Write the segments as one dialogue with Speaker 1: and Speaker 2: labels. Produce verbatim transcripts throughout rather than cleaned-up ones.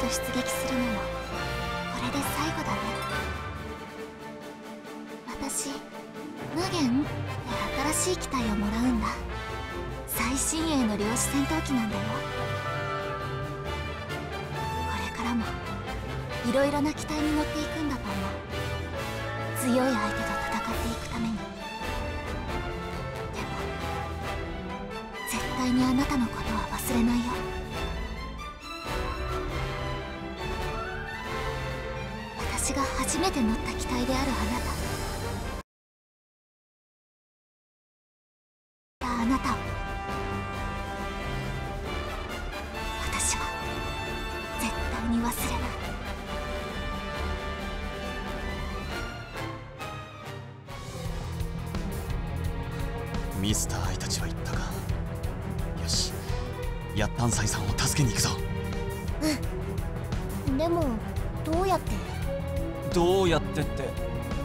Speaker 1: 出撃するのもこれで最後だね。私無限って新しい機体をもらうんだ。最新鋭の量子戦闘機なんだよ。これからもいろいろな機体に乗っていくんだと思う。強い相手と戦っていくために。でも絶対にあなたのことは忘れないよ。私が初めて乗った機体であるあなた、あなたを私は絶対に忘れない。
Speaker 2: ミスターアイたちは言ったか。よし、ヤッタンサイさんを助けに行くぞ。
Speaker 1: うん。でもどうやって？
Speaker 2: どうやってって、えっ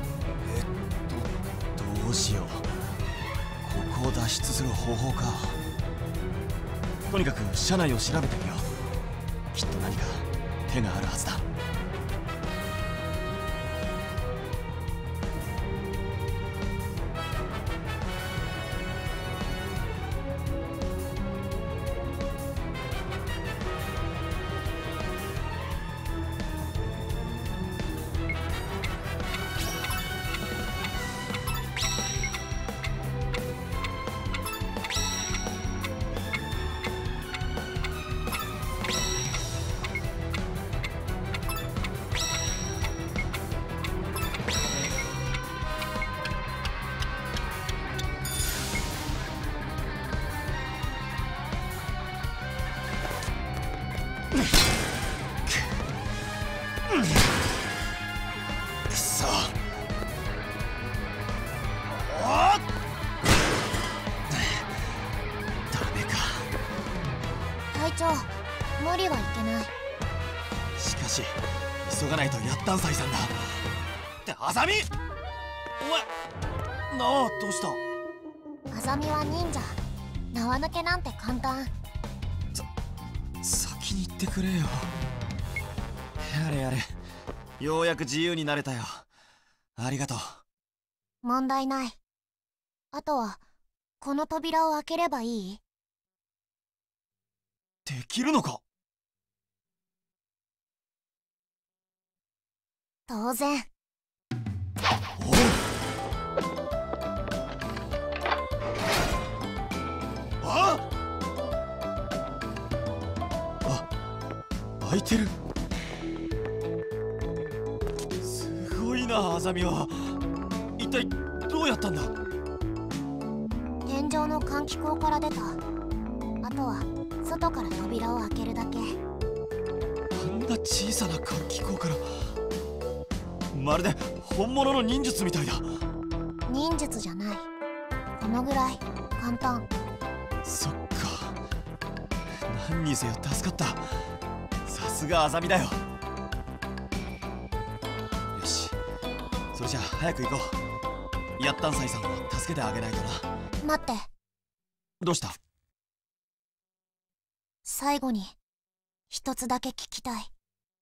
Speaker 2: とどうしよう。ここを脱出する方法か。とにかく車内を調べてみよう。きっと何か手があるはずだ。くそ。おっ、ダメか。
Speaker 1: 隊長、無理はいけない。
Speaker 2: しかし急がないとヤッタンサイさんだ。ってアザミ、お前なあ、どうした？
Speaker 1: アザミは忍者、縄抜けなんて簡単。
Speaker 2: 先に言ってくれよ。やれやれ、ようやく自由になれたよ。ありがとう。
Speaker 1: 問題ない。あとはこの扉を開ければいい？
Speaker 2: できるのか？
Speaker 1: 当然。
Speaker 2: おう。ああ、開いてる。すごいな、アザミは。一体どうやったんだ？
Speaker 1: 天井の換気口から出た。あとは外から扉を開けるだけ。
Speaker 2: あんな小さな換気口から、まるで本物の忍術みたいだ。
Speaker 1: 忍術じゃない。このぐらい簡単。
Speaker 2: そっか。何にせよ助かった。さすがアザミだよ。よし、それじゃあ早く行こう。ヤッタンサイさんを助けてあげないとな。
Speaker 1: 待って。
Speaker 2: どうした？
Speaker 1: 最後に一つだけ聞きたい。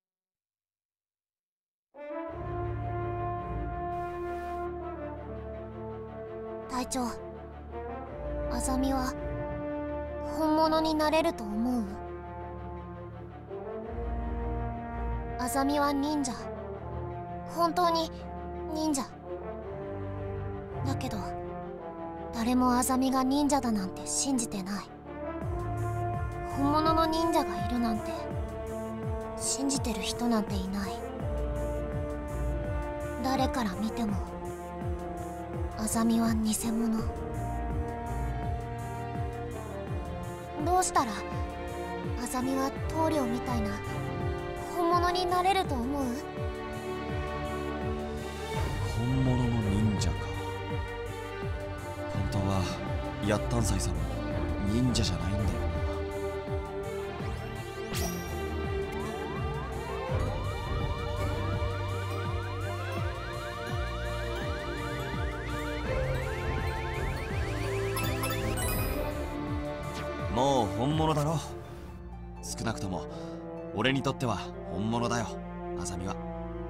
Speaker 1: 隊長、アザミは本物になれると思う？アザミは忍者、本当に忍者だけど、誰もアザミが忍者だなんて信じてない。本物の忍者がいるなんて信じてる人なんていない。誰から見てもアザミは偽物。どうしたらアザミは棟梁みたいな本物になれると思う？
Speaker 2: 本物の忍者か。本当はヤッタンサイさんも忍者じゃないんだよな。もう本物だろ。少なくとも俺にとっては本物だよ、あさみは。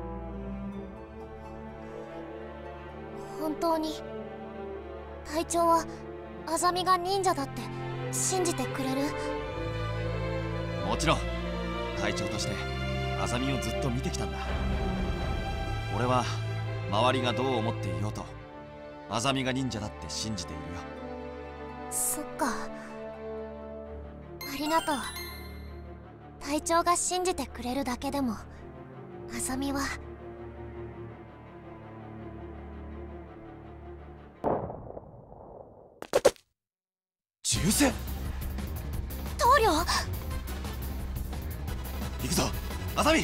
Speaker 1: 本当に隊長はあざみが忍者だって信じてくれる？
Speaker 2: もちろん隊長としてあざみをずっと見てきたんだ。俺は周りがどう思っていようとあざみが忍者だって信じているよ。
Speaker 1: そっか、ありがとう。隊長が信じてくれるだけでもあざみは。
Speaker 2: 銃声。
Speaker 1: 棟梁。
Speaker 2: 行くぞあざみ。に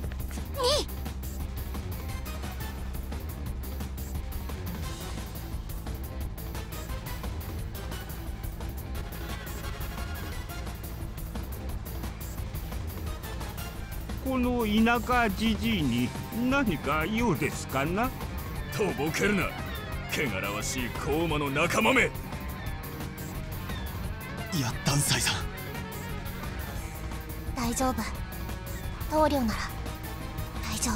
Speaker 3: この田舎じじいに何か用ですかな？
Speaker 4: とぼけるな、汚らわしい高魔の仲間め。
Speaker 2: やったんさいさん。
Speaker 1: 大丈夫、棟梁なら大丈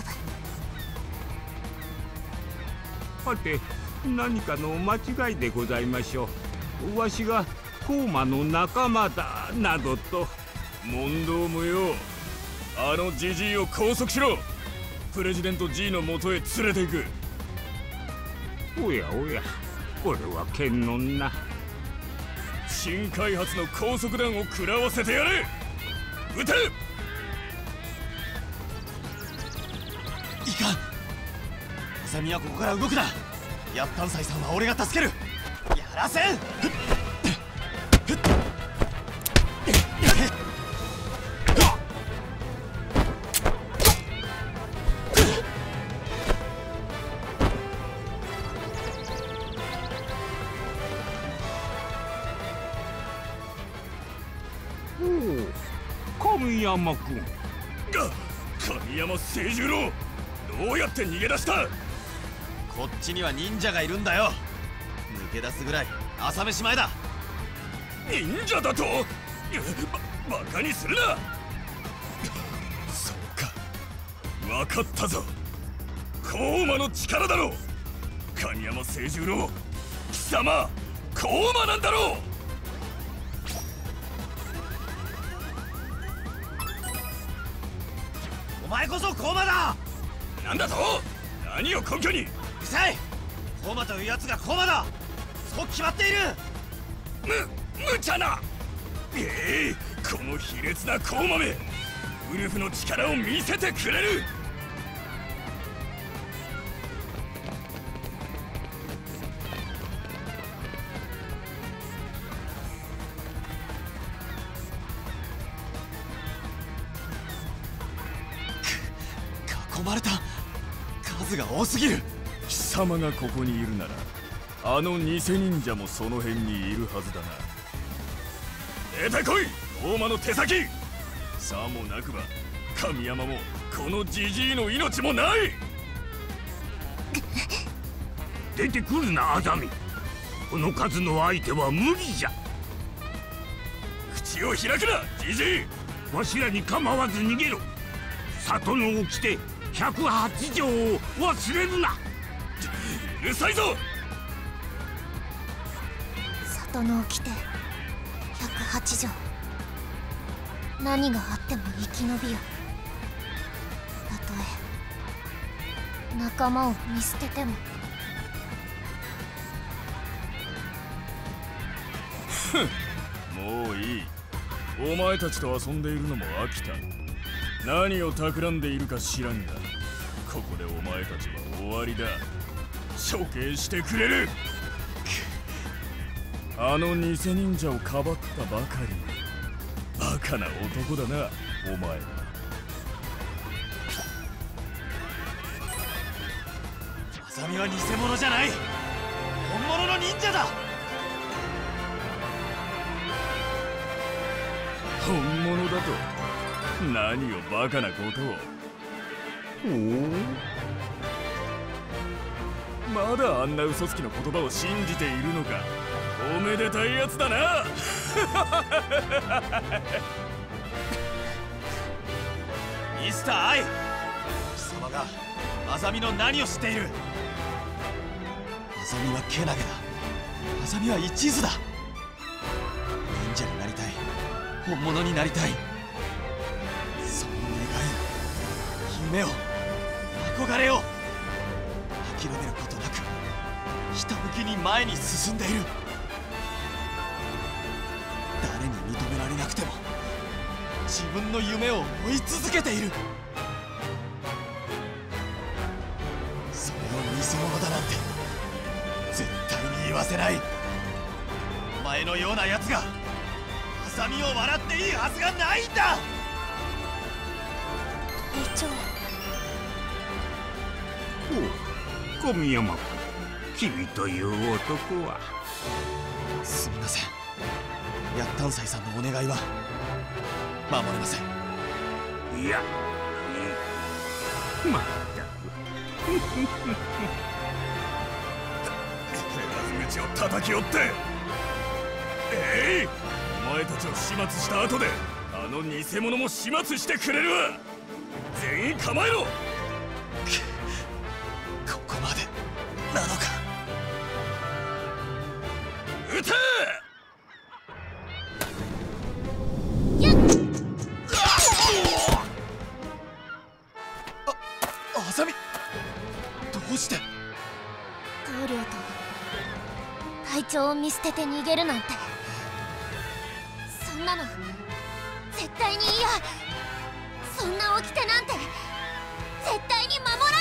Speaker 1: 夫。
Speaker 3: はて、何かの間違いでございましょう。わしが高魔の仲間だなどと。
Speaker 4: 問答無用。あのジジイを拘束しろ。プレジデント G の元へ連れて行く。
Speaker 3: おやおや、これは剣のな。
Speaker 4: 新開発の高速弾を食らわせてやれ。撃て。
Speaker 2: いかん、あさみはここから動くな。やったんさいさんは俺が助ける。やらせん。
Speaker 3: 神山君。
Speaker 4: が神山清十郎、どうやって逃げ出した？
Speaker 2: こっちには忍者がいるんだよ。抜け出すぐらい朝飯前だ。
Speaker 4: 忍者だと？ばバカにするな。そうか、分かったぞ。高魔の力だろう。神山清十郎、貴様高魔なんだろう。
Speaker 2: お前こそ高魔だ。
Speaker 4: なんだと？何を根拠に？
Speaker 2: うるさい。高魔というやつが高魔だ。そう決まっている。
Speaker 4: む無茶な。ええ、この卑劣な高魔め、ウルフの力を見せてくれる。
Speaker 2: 囲まれた。数が多すぎる。
Speaker 4: 貴様がここにいるなら、あの偽忍者もその辺にいるはずだな。出てこい、大魔の手先。さもなくば神山もこのジジイの命もない。
Speaker 3: 出てくるな、アザミ。この数の相手は無理じゃ。
Speaker 4: 口を開くな、ジジイ。
Speaker 3: わしらに構わず逃げろ。里の掟ひゃくはち条を忘れるな。
Speaker 4: うるさいぞ。
Speaker 1: 里の掟ひゃくはち条。何があっても生き延びよ。たとえ仲間を見捨てても。
Speaker 4: もういい。お前たちと遊んでいるのも飽きた。何を企んでいるか知らんが、ここでお前たちは終わりだ。処刑してくれる。あの偽忍者をかばったばかり。バカな男だな、お前は。
Speaker 2: アザミは偽物じゃない。本物の忍者だ。
Speaker 4: 本物だと？何をバカなことを。まだあんな嘘つきの言葉を信じているのか。おめでたいやつだな。
Speaker 2: ミスターアイ、貴様がアザミの何を知っている？アザミはけなげだ。アザミは一途だ。忍者になりたい、本物になりたい、その願い、夢を、憧れを諦めることなくひたむきに前に進んでいる。誰に認められなくても自分の夢を追い続けている。それを偽物だなんて絶対に言わせない。お前のようなやつがハサミを笑っていいはずがないんだ。
Speaker 1: 隊長。
Speaker 3: おう、小宮山君、君という男は。
Speaker 2: すみません、ヤッタンサイさんのお願いは守れません。
Speaker 3: いや、いい。まったく。
Speaker 4: 手なず口を叩き折って、えい、お前たちを始末した後であの偽物も始末してくれるわ。全員構えろ。
Speaker 2: ここまでなのか。
Speaker 4: 撃て。
Speaker 2: あ、アザミ、どうして？
Speaker 1: 棟梁と隊長を見捨てて逃げるなんて、そんなの絶対に嫌。そんな掟なんて絶対に守ら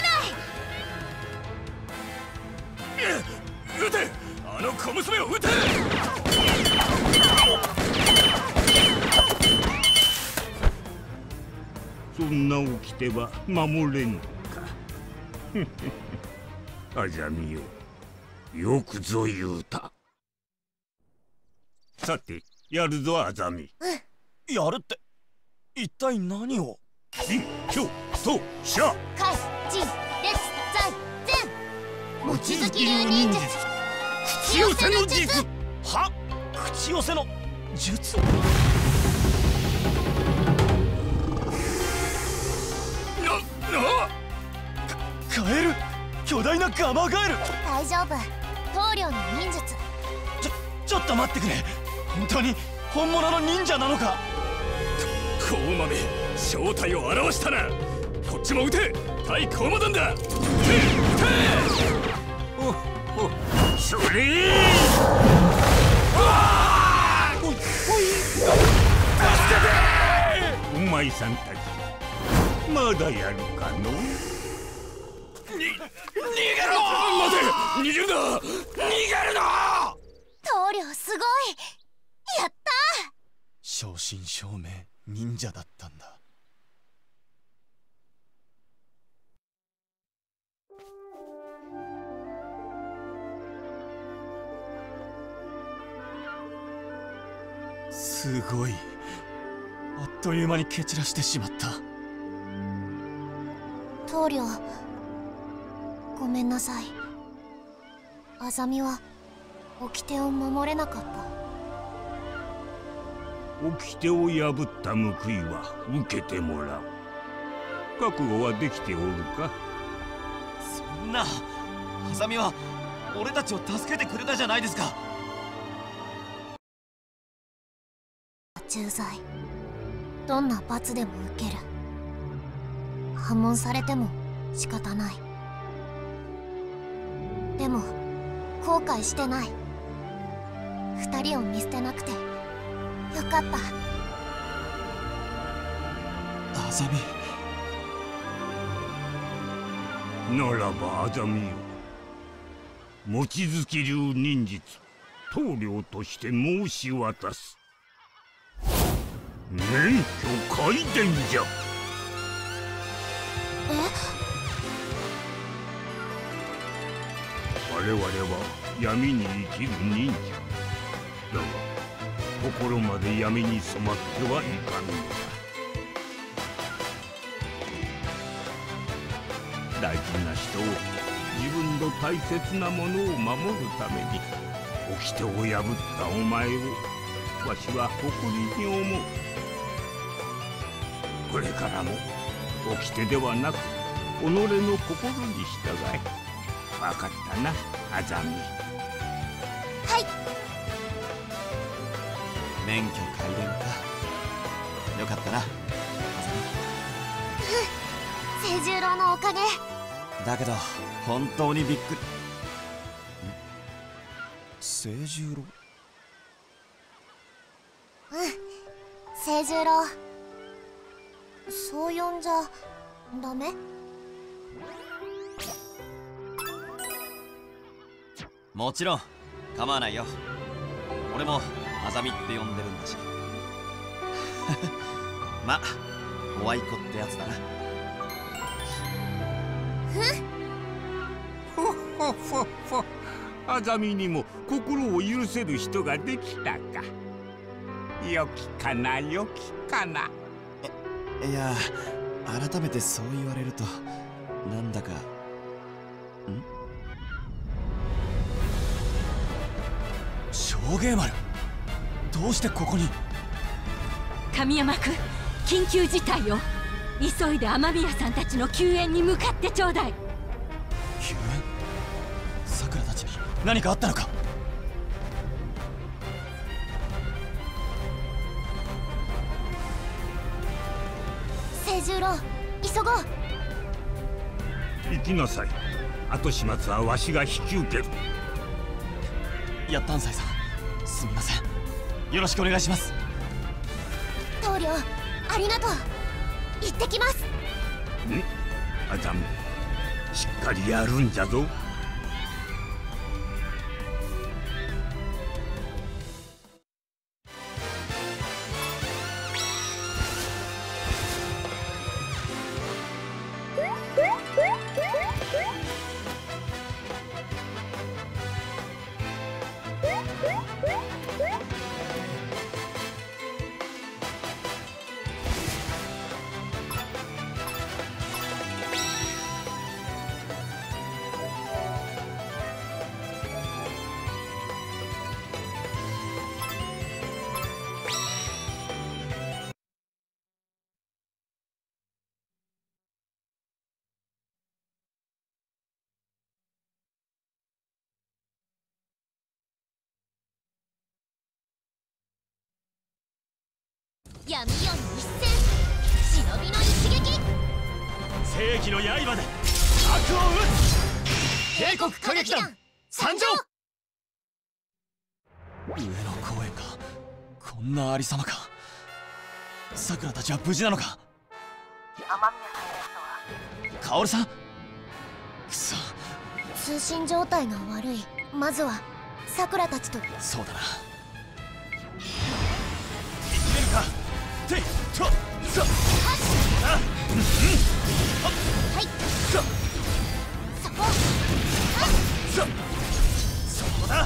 Speaker 1: ない。
Speaker 4: 撃て、あの小娘を撃て。
Speaker 3: そんな掟は守れんのか。アザミよ、よくぞ言うた。さて、やるぞアザミ。
Speaker 2: やるって一体何を？
Speaker 3: 金京とシャ
Speaker 1: 開陣列在前。望月流忍術
Speaker 3: 口寄せの術。
Speaker 2: は？口寄せの術？
Speaker 4: な、な
Speaker 2: カエル、巨大なガマガエル。
Speaker 1: 大丈夫、棟梁の忍術。
Speaker 2: ちょ、ちょっと待ってくれ。本当に本物の忍者なのか？
Speaker 4: コウマめ、正体を現したな。こっちも撃て。対コウマ団だ。撃て、撃て。
Speaker 3: おお、それ。おいおい、助けて。お前さんたちまだやるかの？
Speaker 4: に、逃げろ。待て、逃げるな。逃げるな。
Speaker 1: 棟梁すごい。やった。
Speaker 2: 正真正銘忍者だったんだ。すごい、あっという間に蹴散らしてしまった。
Speaker 1: 棟梁、ごめんなさい。アザミは掟を守れなかった。
Speaker 3: 掟を破った報いは受けてもらう。覚悟はできておるか？
Speaker 2: そんな、ハサミは俺たちを助けてくれたじゃないですか。
Speaker 1: 重罪、どんな罰でも受ける。破門されても仕方ない。でも後悔してない。二人を見捨てなくてよかった。
Speaker 2: アザミ
Speaker 3: ならばアザミよ、望月流忍術棟梁として申し渡す。免許開伝じゃ。
Speaker 1: え？
Speaker 3: 我々は闇に生きる忍者だが、心まで闇に染まってはいかんのだ。大事な人を、自分の大切なものを守るために掟を破ったお前をわしは誇りに思う。これからも掟ではなく己の心に従え。分かったな、アザミ。
Speaker 1: はい。
Speaker 2: 免許改伝か。よかったな、アザ
Speaker 1: ミ。清十郎のおかげ。
Speaker 2: だけど本当にびっくり。清十郎。
Speaker 1: うん、清十郎。そう呼んじゃダメ？
Speaker 2: もちろん構わないよ。俺もアザミって呼んでるんだし。ま、おあいこってやつだな。
Speaker 3: ほっほっほっほ。アザミにも心を許せる人ができたか。よきかな、よきかな。
Speaker 2: いや、改めてそう言われるとなんだか。ん？正芸丸、どうしてここに？
Speaker 5: 神山君、緊急事態よ。急いで雨宮さんたちの救援に向かってちょうだい。
Speaker 2: 救援？さくらたちに何かあったのか？
Speaker 1: 清十郎、急ごう。
Speaker 3: 行きなさい。後始末はわしが引き受ける。
Speaker 2: やったんさいさん、すみません。よろしくお願いします。
Speaker 1: 棟梁、ありがとう。行ってきます。
Speaker 3: ん？アザミ、しっかりやるんじゃぞ。
Speaker 1: 闇夜の一戦、忍びの一撃。
Speaker 4: 正義の刃で悪を討つ。帝国歌劇団参上。
Speaker 2: 上野公園か。こんなありさまか。さくらたちは無事なのか。
Speaker 6: 雨宮さんの人は
Speaker 2: カオルさん。くそ。
Speaker 1: 通信状態が悪い。まずはさくらたちと。
Speaker 2: そうだな。
Speaker 4: 生きれるか。てっとさあ、
Speaker 1: はい、
Speaker 4: さ
Speaker 1: そこ。
Speaker 4: さそこだ。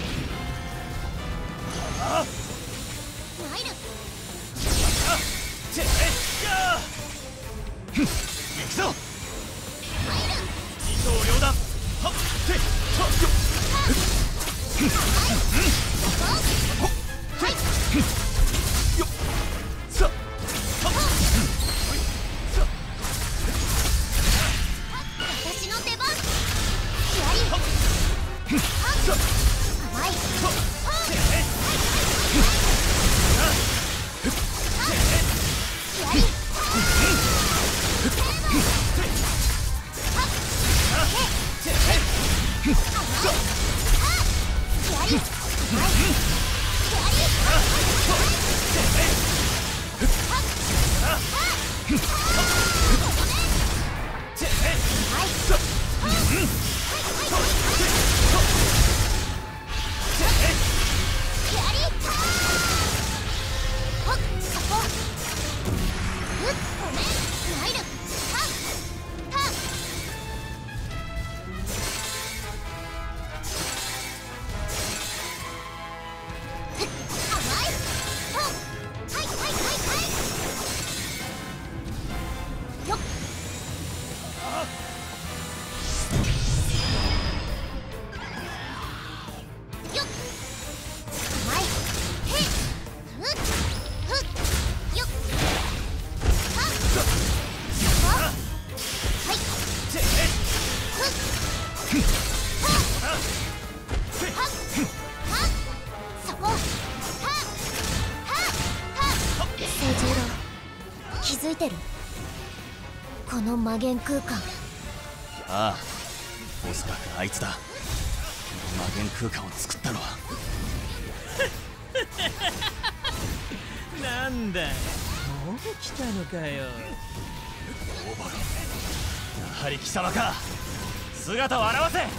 Speaker 4: ああ、
Speaker 1: 参る。
Speaker 4: てっやー。行くぞ。
Speaker 1: 参る。
Speaker 4: 二刀両断。はっ、てっとよっ。
Speaker 1: はい、
Speaker 4: よっ。さあ、
Speaker 1: 私の出番。左。甘い。 てる？この魔幻空間。
Speaker 2: ああ、おそらくあいつだ。魔幻空間を作ったのは。
Speaker 7: なんだ、もう来たのかよ。
Speaker 2: オーバロン、やはり貴様か。姿を現せ。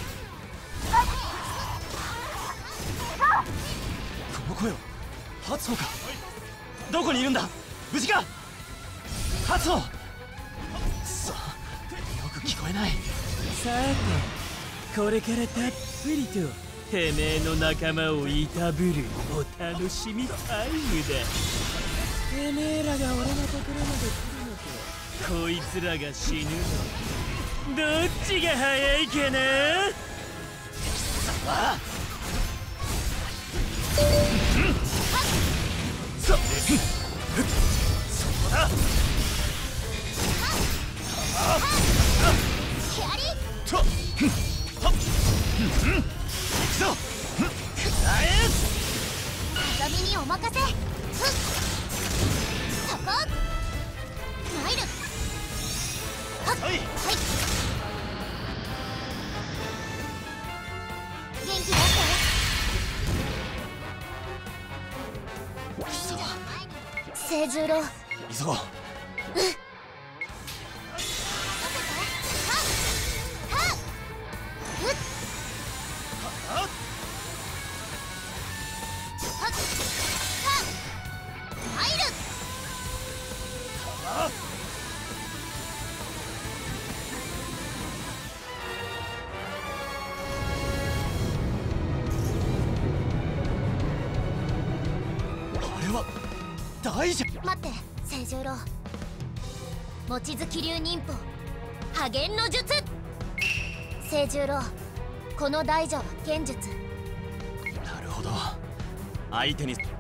Speaker 2: この声は初穂か。どこにいるんだ。無事か。初穂。さあ、よく聞こえない。
Speaker 7: さて、これからたっぷりとてめえの仲間をいたぶるお楽しみタイムだ。てめえらが俺のところまで来るのとこいつらが死ぬの、どっちが早いかな。
Speaker 2: ああ、うん、そそこだ。ああ、
Speaker 1: ヒアリ
Speaker 2: とはっ、うん、行くぞ。ナイス。
Speaker 1: あざみにお任せ。そこマイル。はっ、
Speaker 2: はい、
Speaker 1: はい、元気出して。
Speaker 2: 貴様、
Speaker 1: 清十郎、
Speaker 2: 急ごう。大丈夫。
Speaker 1: 待って、清十郎。望月流忍法破幻の術。清十郎、この大蛇は剣術。
Speaker 2: なるほど、相手に。よ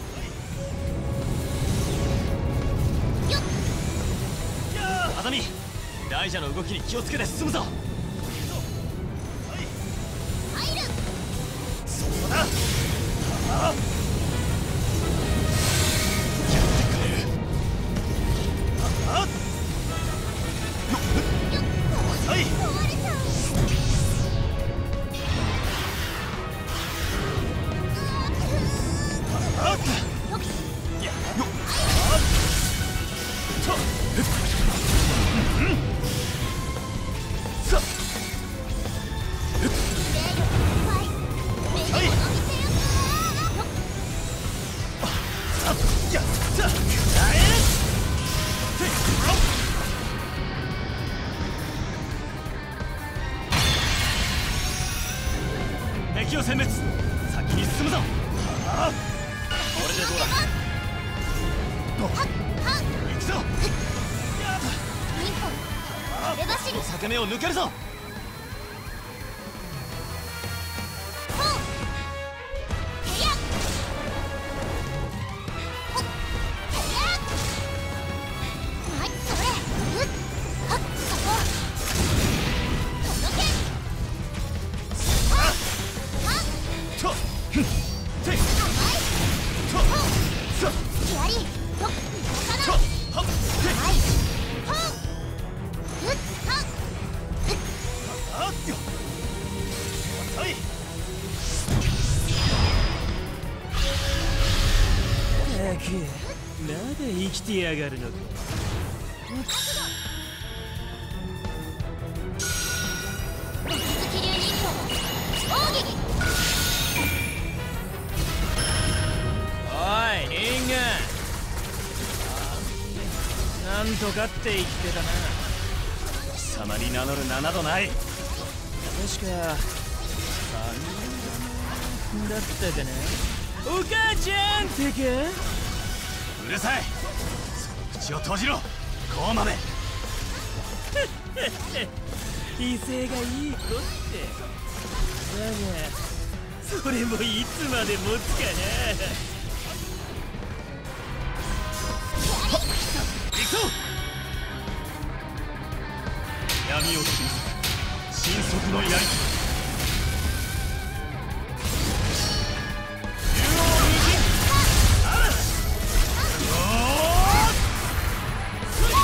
Speaker 2: っ、あざみ、大蛇の動きに気をつけて進むぞ。
Speaker 1: 入る。
Speaker 2: そうだ。ああ、敵を殲滅。先に進むぞ。ああ、これでどうだ。行くぞ。
Speaker 1: 忍法出走り。
Speaker 2: 裂け目を抜けるぞ。
Speaker 7: まだ生きてやがるのか。
Speaker 1: 望月流忍法奥義。
Speaker 7: おい、リング、なんとかって言ってたな。
Speaker 2: 貴様に名乗る名などない。
Speaker 7: 確かさんにんだったかな。お母ちゃんってか。
Speaker 2: うるさい。その口を閉じろ、コウマメ。
Speaker 7: 威勢がいい子って。だがそれもいつまで持つかな。
Speaker 2: 行くぞ。闇を切り裂く神速の槍。竜王二陣嵐。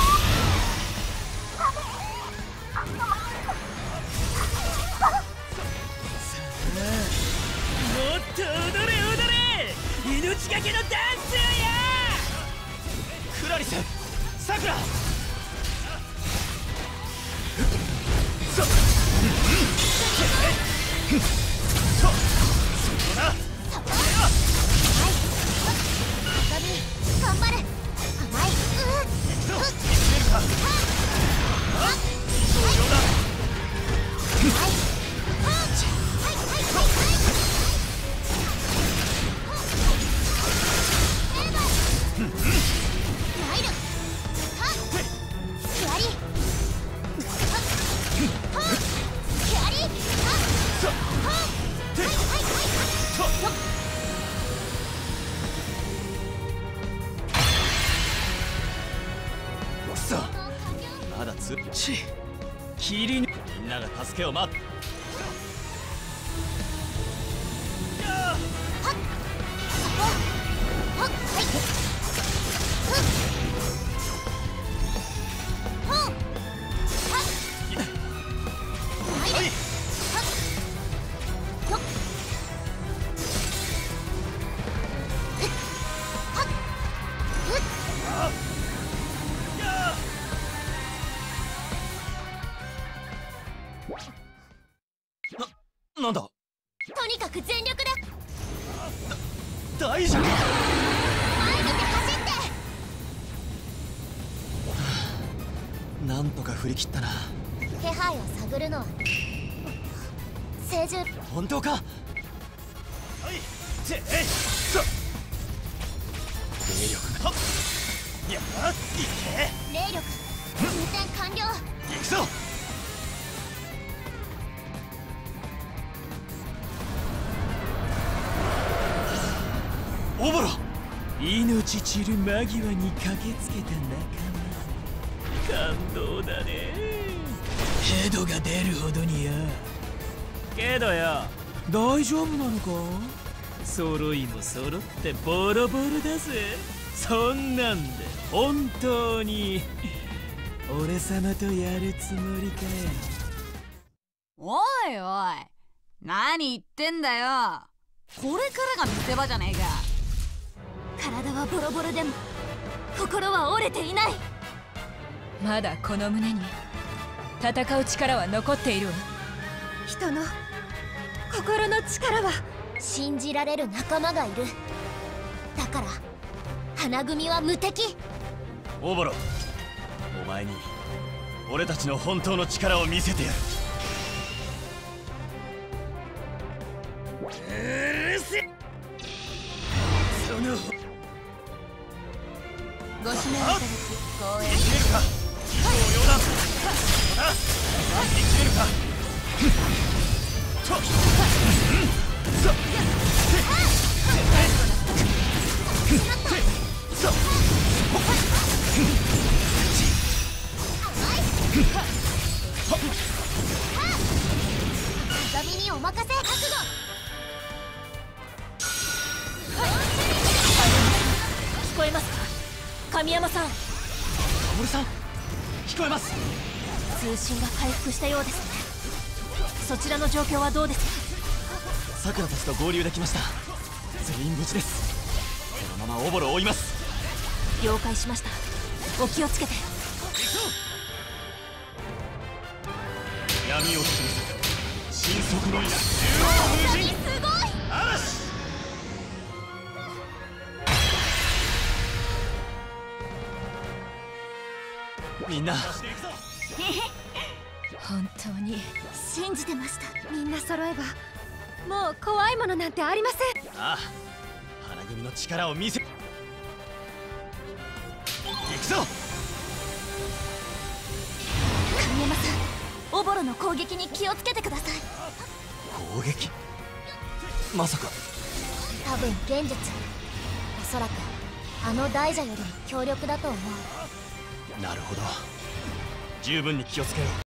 Speaker 4: すち切りぬみんなが助けを待って
Speaker 2: な、なんだ。
Speaker 1: とにかく全力で
Speaker 2: 大丈夫。
Speaker 1: 前見て走って。
Speaker 2: なんとか振り切ったな。
Speaker 1: 気配を探るのは聖獣。
Speaker 2: 本当か。はいてえそ霊力がいやいけ
Speaker 1: 霊力充填完了。
Speaker 2: 行くぞ。オボロ、
Speaker 7: 命散る間際に駆けつけた仲間、感動だね。ヘドが出るほどによ。けどよ、大丈夫なのか。揃いも揃ってボロボロだぜ。そんなんで本当に俺様とやるつもりかよ。
Speaker 8: おいおい、何言ってんだよ。これからが見せ場じゃねえか。
Speaker 5: 体はボロボロでも心は折れていない。まだこの胸に戦う力は残っているわ。人の心の力は
Speaker 1: 信じられる仲間がいる。だから花組は無敵。
Speaker 2: オボロ、お前に俺たちの本当の力を見せてやる。うるせその
Speaker 8: ご指名いただき光栄。
Speaker 2: 生きれるか。両断そうだ。生きれるか。とそ
Speaker 1: ザミにお任せ。覚悟。
Speaker 5: 聞こえますか、神山さん。
Speaker 2: カモルさん、聞こえます。
Speaker 5: 通信が回復したようですね。そちらの状況はどうですか。
Speaker 2: さくらたちと合流できました。全員無事です。このままオボロを追います。
Speaker 5: 了解しました。お気をつけて。
Speaker 2: 闇を切り裂く神速の矢、縦横無尽。
Speaker 1: すごい。
Speaker 2: 嵐。みんな
Speaker 5: 本当に
Speaker 1: 信じてました。
Speaker 5: みんな揃えばもう怖いものなんてありません。
Speaker 2: ああ、花組の力を見せ。行くぞ。
Speaker 1: 神山さん、オボロの攻撃に気をつけてください。
Speaker 2: 攻撃、まさか。
Speaker 1: 多分現実、おそらくあの大蛇よりも強力だと思う。
Speaker 2: なるほど、十分に気をつけよう。